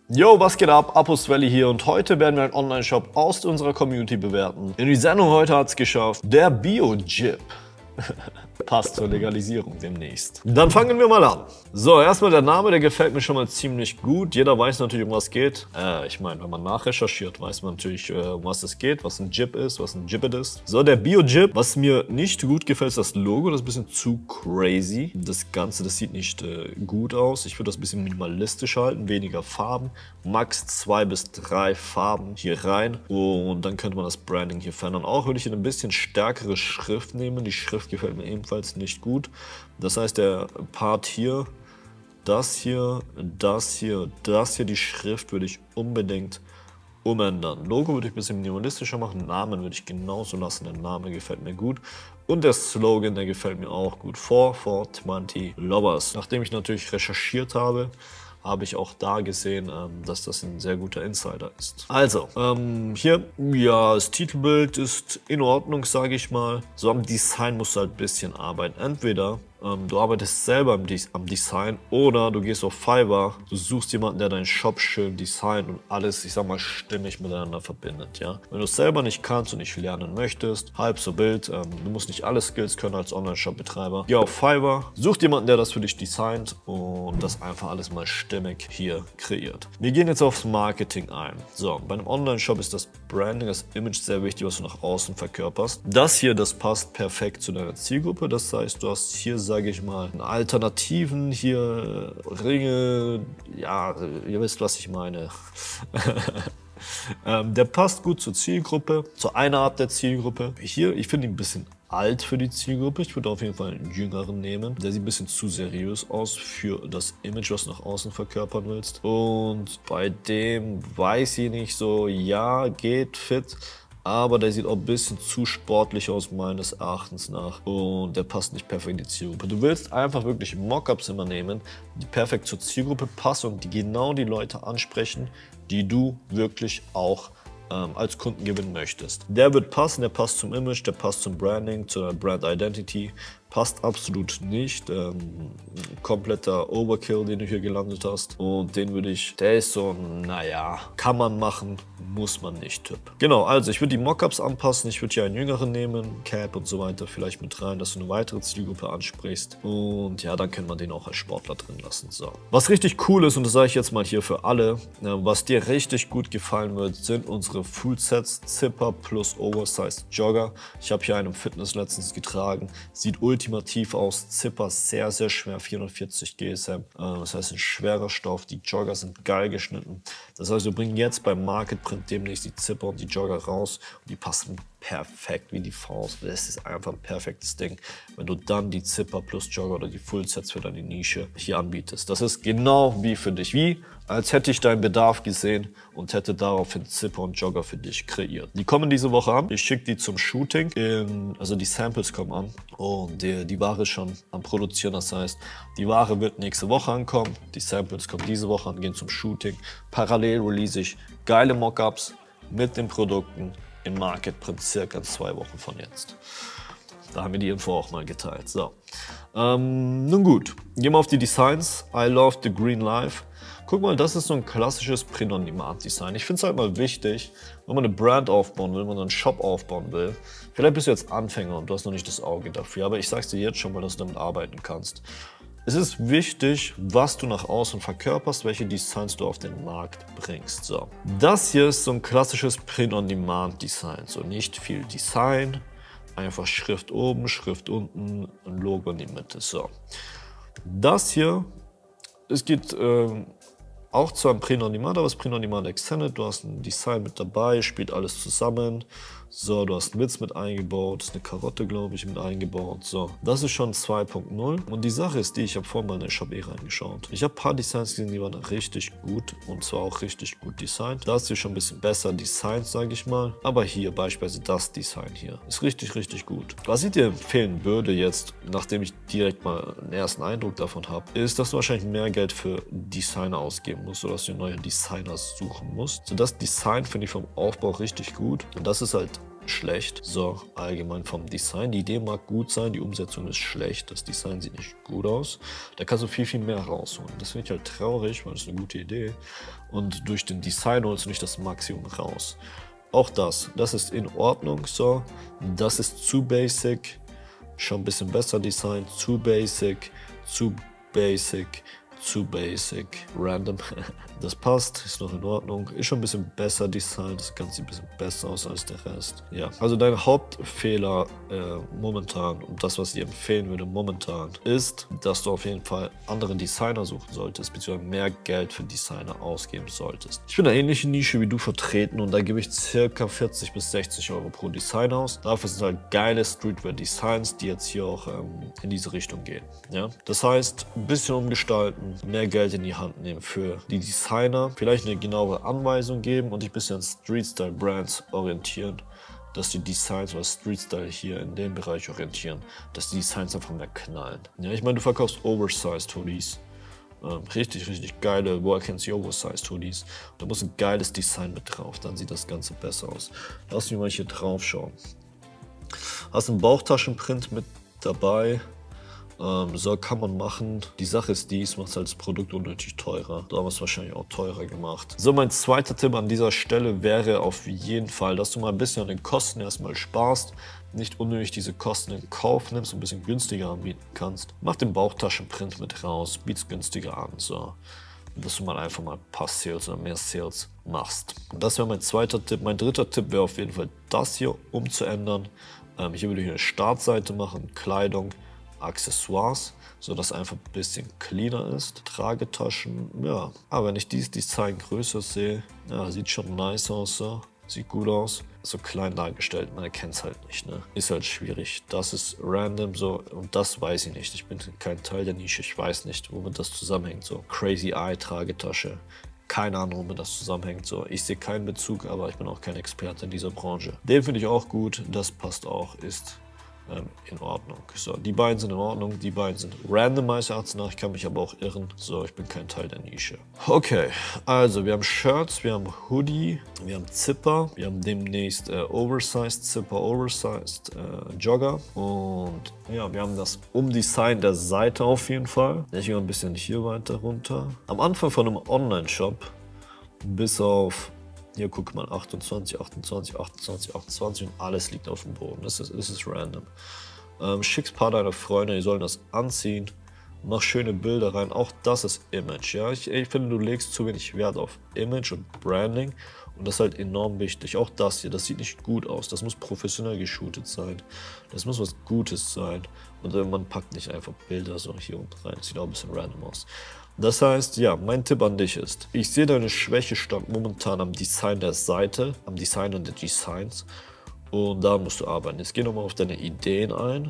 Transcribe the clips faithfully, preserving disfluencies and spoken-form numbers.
Yo, was geht ab? Apus Valley hier und heute werden wir einen Online-Shop aus unserer Community bewerten. In die Sendung heute hat es geschafft der Bio-Jip. Passt zur Legalisierung demnächst. Dann fangen wir mal an. So, erstmal der Name, der gefällt mir schon mal ziemlich gut. Jeder weiß natürlich, um was es geht. Äh, ich meine, wenn man nachrecherchiert, weiß man natürlich, äh, um was es geht, was ein Jip ist, was ein Jibbit ist. So, der Bio-Jip. Was mir nicht gut gefällt, ist das Logo. Das ist ein bisschen zu crazy. Das Ganze, das sieht nicht äh, gut aus. Ich würde das ein bisschen minimalistisch halten. Weniger Farben. Max zwei bis drei Farben hier rein. Und dann könnte man das Branding hier verändern. Auch würde ich eine bisschen stärkere Schrift nehmen. Die Schrift gefällt mir ebenfalls nicht gut. Das heißt, der Part hier, das hier, das hier, das hier, die Schrift würde ich unbedingt umändern. Logo würde ich ein bisschen minimalistischer machen. Namen würde ich genauso lassen. Der Name gefällt mir gut. Und der Slogan, der gefällt mir auch gut. four four twenty Lovers. Nachdem ich natürlich recherchiert habe, habe ich auch da gesehen, ähm, dass das ein sehr guter Insider ist. Also, ähm, hier, ja, das Titelbild ist in Ordnung, sage ich mal. So am Design musst du halt ein bisschen arbeiten. Entweder ähm, du arbeitest selber am, Des am Design oder du gehst auf Fiverr, du suchst jemanden, der deinen Shop schön designt und alles, ich sag mal, stimmig miteinander verbindet, ja. Wenn du es selber nicht kannst und nicht lernen möchtest, halb so wild, ähm, du musst nicht alle Skills können als Online-Shop-Betreiber. Geh auf Fiverr, such jemanden, der das für dich designt und das einfach alles mal stimmig hier kreiert. Wir gehen jetzt aufs Marketing ein. So, bei einem Online-Shop ist das Branding, das Image sehr wichtig, was du nach außen verkörperst. Das hier, das passt perfekt zu deiner Zielgruppe. Das heißt, du hast hier, sage ich mal, Alternativen, hier Ringe, ja, ihr wisst, was ich meine. ähm, der passt gut zur Zielgruppe, zu einer Art der Zielgruppe. Hier, ich finde ihn ein bisschen alt für die Zielgruppe. Ich würde auf jeden Fall einen jüngeren nehmen. Der sieht ein bisschen zu seriös aus für das Image, was du nach außen verkörpern willst. Und bei dem weiß ich nicht so, ja, geht fit. Aber der sieht auch ein bisschen zu sportlich aus, meines Erachtens nach. Und der passt nicht perfekt in die Zielgruppe. Du willst einfach wirklich Mockups immer nehmen, die perfekt zur Zielgruppe passen und die genau die Leute ansprechen, die du wirklich auch ähm, als Kunden gewinnen möchtest. Der wird passen, der passt zum Image, der passt zum Branding, zur Brand Identity. Passt absolut nicht. Ähm, kompletter Overkill, den du hier gelandet hast. Und den würde ich, der ist so, naja, kann man machen, muss man nicht Typ. Genau, also ich würde die Mockups anpassen. Ich würde hier einen jüngeren nehmen, Cap und so weiter vielleicht mit rein, dass du eine weitere Zielgruppe ansprichst. Und ja, dann kann man den auch als Sportler drin lassen. So. Was richtig cool ist, und das sage ich jetzt mal hier für alle, äh, was dir richtig gut gefallen wird, sind unsere Full Sets Zipper plus Oversized Jogger. Ich habe hier einen im Fitness letztens getragen. Sieht ultimativ ultimativ aus. Zipper sehr, sehr schwer, vierhundertvierzig G S M. Das heißt, ein schwerer Stoff. Die Jogger sind geil geschnitten. Das heißt, wir bringen jetzt beim Market Print demnächst die Zipper und die Jogger raus. Und die passen perfekt wie die Faust. Das ist einfach ein perfektes Ding, wenn du dann die Zipper plus Jogger oder die Full Sets für deine Nische hier anbietest. Das ist genau wie für dich. Wie, als hätte ich deinen Bedarf gesehen und hätte daraufhin Zipper und Jogger für dich kreiert. Die kommen diese Woche an. Ich schicke die zum Shooting. In, also die Samples kommen an und die, die Ware ist schon am Produzieren. Das heißt, die Ware wird nächste Woche ankommen. Die Samples kommen diese Woche an, gehen zum Shooting. Parallel release ich geile Mockups mit den Produkten im Market Print circa zwei Wochen von jetzt. Da haben wir die Info auch mal geteilt. So. Ähm, nun gut, gehen wir auf die Designs. I love the green life. Guck mal, das ist so ein klassisches Print-on-Demand-Design. Ich finde es halt mal wichtig, wenn man eine Brand aufbauen will, wenn man einen Shop aufbauen will. Vielleicht bist du jetzt Anfänger und du hast noch nicht das Auge dafür, aber ich sag's dir jetzt schon mal, dass du damit arbeiten kannst. Es ist wichtig, was du nach außen verkörperst, welche Designs du auf den Markt bringst. So. Das hier ist so ein klassisches Print-on-Demand-Design. So nicht viel Design, einfach Schrift oben, Schrift unten, ein Logo in die Mitte. So. Das hier, es geht ähm, auch zwar ein Print-on-Demand, aber es ist Print-on-Demand Extended. Du hast ein Design mit dabei, spielt alles zusammen. So, du hast einen Witz mit eingebaut, ist eine Karotte, glaube ich, mit eingebaut. So, das ist schon zwei Punkt null. Und die Sache ist die, ich habe vorhin mal in den Shop eh reingeschaut. Ich habe ein paar Designs gesehen, die waren richtig gut und zwar auch richtig gut designt. Da ist hier schon ein bisschen besser designt, sage ich mal. Aber hier beispielsweise das Design hier ist richtig, richtig gut. Was ich dir empfehlen würde jetzt, nachdem ich direkt mal einen ersten Eindruck davon habe, ist, dass du wahrscheinlich mehr Geld für Designer ausgeben musst oder dass du neue Designer suchen musst. So, das Design finde ich vom Aufbau richtig gut und das ist halt schlecht. So, allgemein vom Design. Die Idee mag gut sein, die Umsetzung ist schlecht. Das Design sieht nicht gut aus. Da kannst du viel, viel mehr rausholen. Das finde ich halt traurig, weil das ist eine gute Idee. Und durch den Design holst du nicht das Maximum raus. Auch das, das ist in Ordnung. So, das ist zu basic. Schon ein bisschen besser Design. Zu basic, zu basic. Zu basic, random. Das passt, ist noch in Ordnung. Ist schon ein bisschen besser designt, das Ganze sieht ein bisschen besser aus als der Rest. Ja, also dein Hauptfehler äh, momentan und das, was ich empfehlen würde momentan, ist, dass du auf jeden Fall andere Designer suchen solltest, beziehungsweise mehr Geld für Designer ausgeben solltest. Ich bin eine ähnliche Nische wie du vertreten und da gebe ich circa vierzig bis sechzig Euro pro Design aus. Dafür sind halt geile Streetwear-Designs, die jetzt hier auch ähm, in diese Richtung gehen. Ja? Das heißt, ein bisschen umgestalten, mehr Geld in die Hand nehmen für die Designer, vielleicht eine genaue Anweisung geben und dich ein bisschen an Street-Style-Brands orientieren, dass die Designs oder Street-Style hier in dem Bereich orientieren, dass die Designs einfach mehr knallen. Ja, ich meine, du verkaufst Oversized Hoodies, ähm, richtig, richtig geile Work and See Oversized Hoodies. Da muss ein geiles Design mit drauf, dann sieht das Ganze besser aus. Lass mich mal hier drauf schauen. Hast einen Bauchtaschenprint mit dabei. Ähm, so kann man machen. Die Sache ist dies, macht halt das Produkt unnötig teurer. Da haben wir es wahrscheinlich auch teurer gemacht. So, mein zweiter Tipp an dieser Stelle wäre auf jeden Fall, dass du mal ein bisschen an den Kosten erstmal sparst. Nicht unnötig diese Kosten in Kauf nimmst und ein bisschen günstiger anbieten kannst. Mach den Bauchtaschenprint mit raus, biet's günstiger an. So. Dass du mal einfach mal ein paar Sales oder mehr Sales machst. Und das wäre mein zweiter Tipp. Mein dritter Tipp wäre auf jeden Fall, das hier umzuändern. Ähm, hier würde ich eine Startseite machen, Kleidung, Accessoires, sodass einfach ein bisschen cleaner ist. Tragetaschen, ja. Aber wenn ich dieses Design größer sehe, ja, sieht schon nice aus, so. Sieht gut aus. So klein dargestellt, man erkennt es halt nicht, ne? Ist halt schwierig. Das ist random so und das weiß ich nicht. Ich bin kein Teil der Nische, ich weiß nicht, womit das zusammenhängt. So Crazy Eye Tragetasche. Keine Ahnung, womit das zusammenhängt. So, ich sehe keinen Bezug, aber ich bin auch kein Experte in dieser Branche. Den finde ich auch gut, das passt auch, ist Ähm, in Ordnung. So, die beiden sind in Ordnung, die beiden sind random meines Erachtens nach, ich kann mich aber auch irren. So, ich bin kein Teil der Nische. Okay, also wir haben Shirts, wir haben Hoodie, wir haben Zipper, wir haben demnächst äh, Oversized Zipper, Oversized äh, Jogger und ja, wir haben das Umdesign der Seite auf jeden Fall. Ich gehe ein bisschen hier weiter runter. Am Anfang von einem Online-Shop, bis auf hier, guck mal, achtundzwanzig, achtundzwanzig, achtundzwanzig, achtundzwanzig und alles liegt auf dem Boden. Das ist, das ist random. Ähm, schick's ein paar deiner Freunde, die sollen das anziehen. Mach schöne Bilder rein. Auch das ist Image. Ja? Ich, ich finde, du legst zu wenig Wert auf Image und Branding. Und das ist halt enorm wichtig. Auch das hier, das sieht nicht gut aus. Das muss professionell geshootet sein. Das muss was Gutes sein. Und man packt nicht einfach Bilder so hier unten rein. Das sieht auch ein bisschen random aus. Das heißt, ja, mein Tipp an dich ist, ich sehe deine Schwäche stand momentan am Design der Seite, am Design und der Designs und da musst du arbeiten. Jetzt geh nochmal auf deine Ideen ein.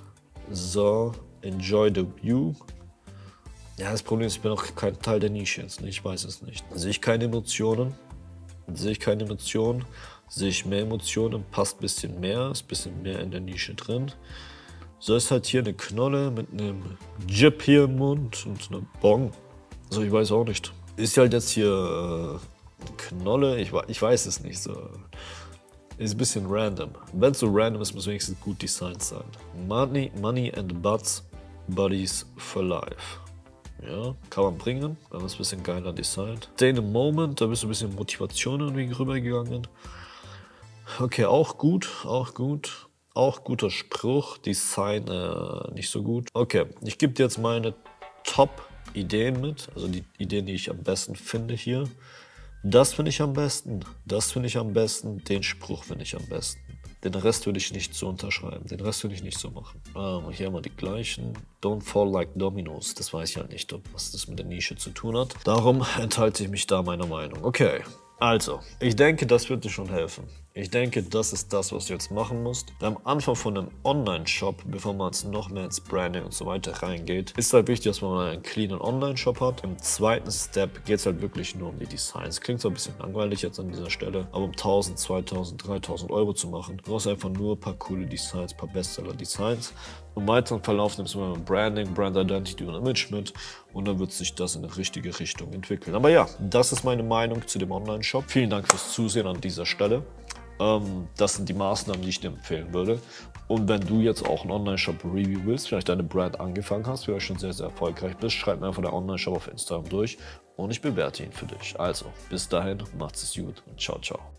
So, enjoy the view. Ja, das Problem ist, ich bin auch kein Teil der Nische jetzt, ich weiß es nicht. Sehe ich keine Emotionen, sehe ich keine Emotionen, sehe ich mehr Emotionen, passt ein bisschen mehr, ist ein bisschen mehr in der Nische drin. So ist halt hier eine Knolle mit einem Jip hier im Mund und einer Bong. So, ich weiß auch nicht. Ist halt jetzt hier äh, eine Knolle, ich, ich weiß es nicht. So. Ist ein bisschen random. Wenn es so random ist, muss wenigstens gut designt sein. Money, Money and Butts, Buddies for Life. Ja, kann man bringen, wenn man es ein bisschen geiler designt. Stay in a Moment, da bist du ein bisschen Motivation irgendwie rübergegangen. Okay, auch gut, auch gut. Auch guter Spruch, Design äh, nicht so gut. Okay, ich gebe dir jetzt meine Top-Ideen mit, also die Ideen, die ich am besten finde hier. Das finde ich am besten, das finde ich am besten, den Spruch finde ich am besten. Den Rest würde ich nicht so unterschreiben, den Rest würde ich nicht so machen. Ähm, hier haben wir die gleichen. Don't fall like dominoes, das weiß ich halt nicht, ob was das mit der Nische zu tun hat. Darum enthalte ich mich da meiner Meinung. Okay, also, ich denke, das wird dir schon helfen. Ich denke, das ist das, was du jetzt machen musst. Am Anfang von einem Online-Shop, bevor man jetzt noch mehr ins Branding und so weiter reingeht, ist halt wichtig, dass man einen cleanen Online-Shop hat. Im zweiten Step geht es halt wirklich nur um die Designs. Klingt zwar ein bisschen langweilig jetzt an dieser Stelle, aber um tausend, zweitausend, dreitausend Euro zu machen, du brauchst einfach nur ein paar coole Designs, ein paar Bestseller-Designs. Im weiteren Verlauf nimmst du mal Branding, Brand Identity und Image mit und dann wird sich das in die richtige Richtung entwickeln. Aber ja, das ist meine Meinung zu dem Online-Shop. Vielen Dank fürs Zusehen an dieser Stelle. Ähm, das sind die Maßnahmen, die ich dir empfehlen würde. Und wenn du jetzt auch einen Online-Shop-Review willst, vielleicht deine Brand angefangen hast, vielleicht schon sehr, sehr erfolgreich bist, schreib mir einfach deinen Online-Shop auf Instagram durch und ich bewerte ihn für dich. Also, bis dahin, macht's es gut und ciao, ciao.